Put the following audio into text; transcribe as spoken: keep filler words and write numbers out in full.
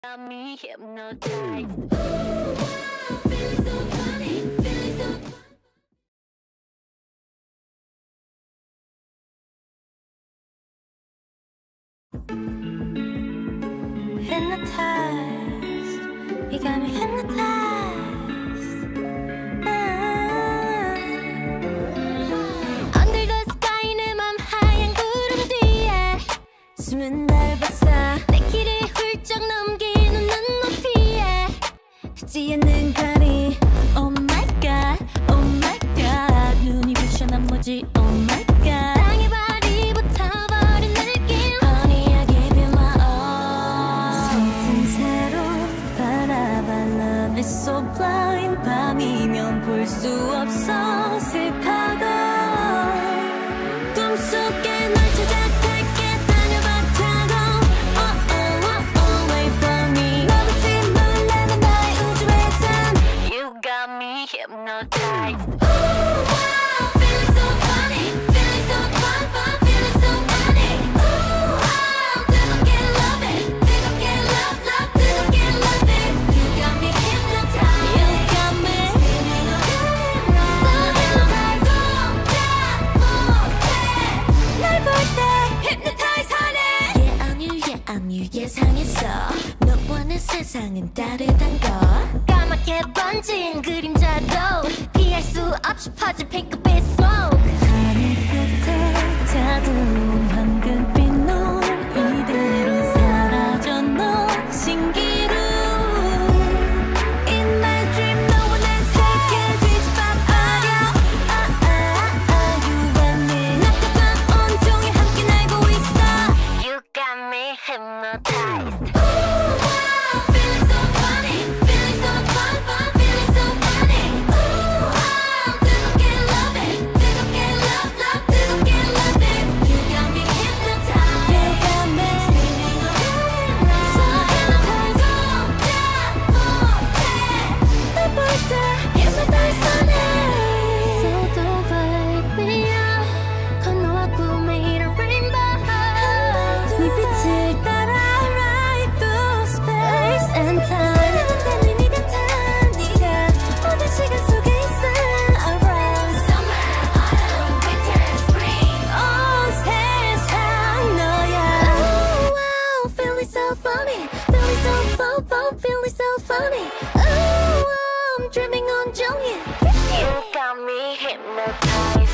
got me hypnotized. Ooh, feeling so funny, feeling so funny. Hypnotized, you got me hypnotized. Ah. Under the sky 내 맘 하얀 구름 뒤에 숨은 날 봤어. 내 길을 훌쩍 넘기는 눈높이에 닿지 않는 거리. Oh my god, oh my god. 눈이 부셔 나머지 oh my god. 땅에 발이 붙어버린 느낌. Honey, I give you my all. 틈새로 바라봐. Love is so blind. 밤이면 볼 수 없어 슬퍼도 꿈속에 널 찾아 갈게. 다녀봐 타고 oh oh oh oh wait for me. 너 같이 몰라는 나의 우주에선 You got me hypnotized. Ooh wow, feeling so funny, feeling so fun fun, feeling so funny. Ooh wow, 뜨겁게 love it, 뜨겁게 love love, 뜨겁게 love it. You got me hypnotized. You got me spinning around, so hypnotized. 날 볼 때 hypnotize honey. Yeah I'm you, yeah I'm you. 예상했어. 너와 내 세상은 다르단 거. 까맣게 번진 그림자도 피할 수 없이 퍼진 핑크빛 smoke. 하늘 끝에 자두운 황금빛 눈 이대로 사라져 너 신기루. In my dream 너와 내 세계 뒤집어버려. Ah ah ah you and me. 낮과 밤 온종일 함께 날고 있어. You got me hypnotized. Ooh wow, feeling so funny, feeling so fun fun, feeling so funny. Ooh wow, 뜨겁게 love it, 뜨겁게 love love, 뜨겁게 love it. You got me hypnotized. You got me spinning around, so hypnotized. 날 볼 때 hypnotize honey. So don't wake me up. 건너와 꿈에 이런 rainbow. 네 빛을 따라 right through space and time. 내 의미 같아 네가 모든 시간 속에 있어. Around summer, autumn, winter, spring. 온 세상 너야. Ooh wow, feeling so funny, feeling so fun fun, feeling so funny. Ooh wow, I'm dreaming on 종일. You got me hypnotized.